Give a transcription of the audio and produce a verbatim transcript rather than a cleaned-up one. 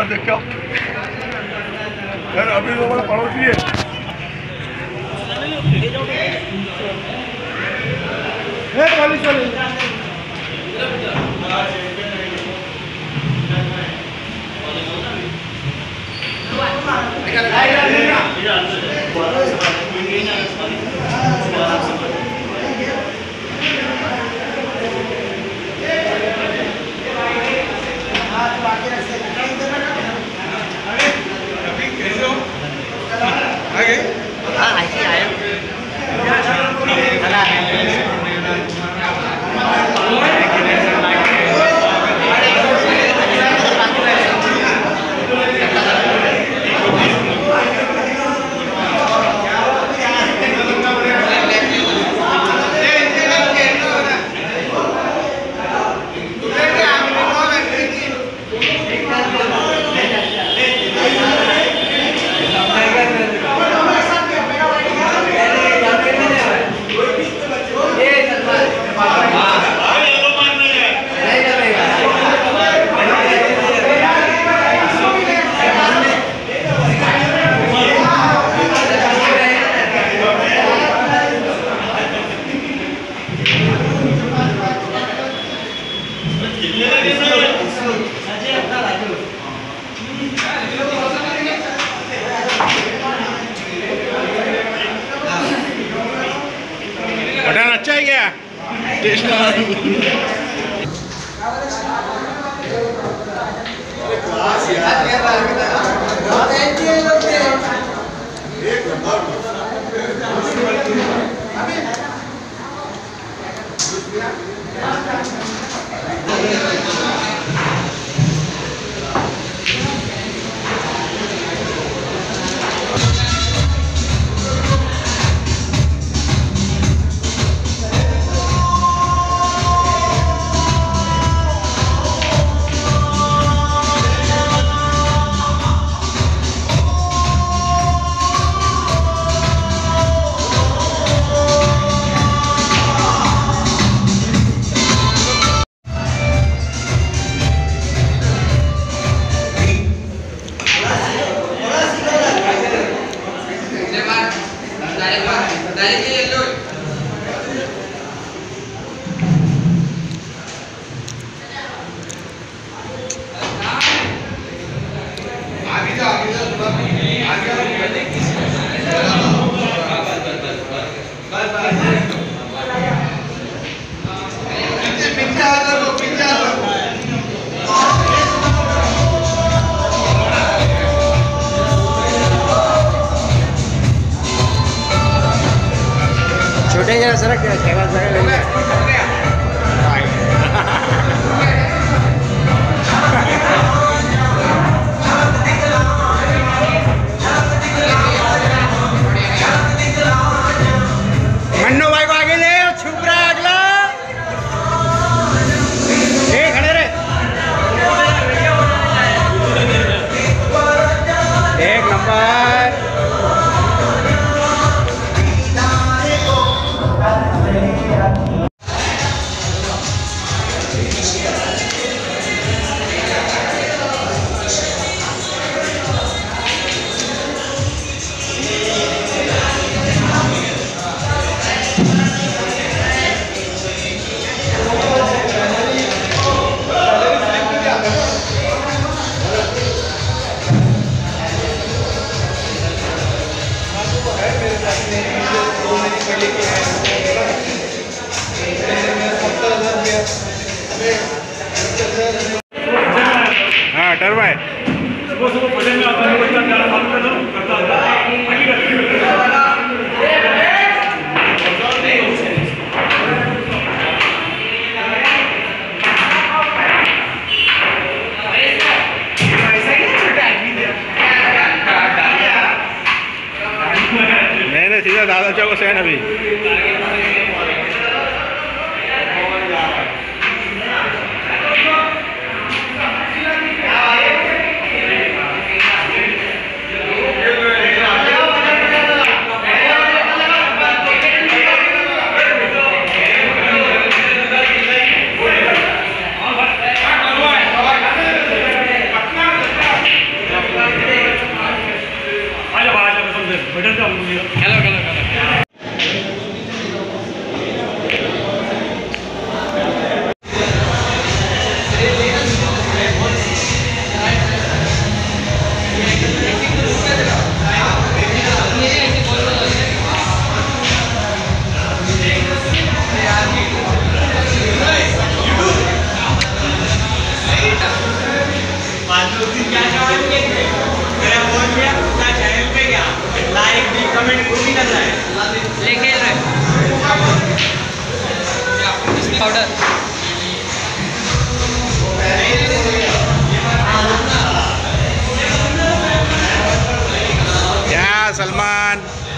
बार देख के यार, अभी वो बड़ा पड़ोसी है। पुलिस वाले पठान अच्छा है क्या? टेस्ट छोटे जरा सर कैमरा मन्नू भाई को आगे ले, छुप रहा है अगला। ए खड़े रे, एक नंबर। हाँ टरबाई सुबह सुबह पढ़ने में आता है, बच्चा ज़्यादा फालतू करता होता है। मैंने सीधा दादा चौक से अभी मेरा फोन किया उसका चैनल पे गया लाइक भी कमेंट कुछ भी कर रहा है ले खेल रहे पाउडर क्या सलमान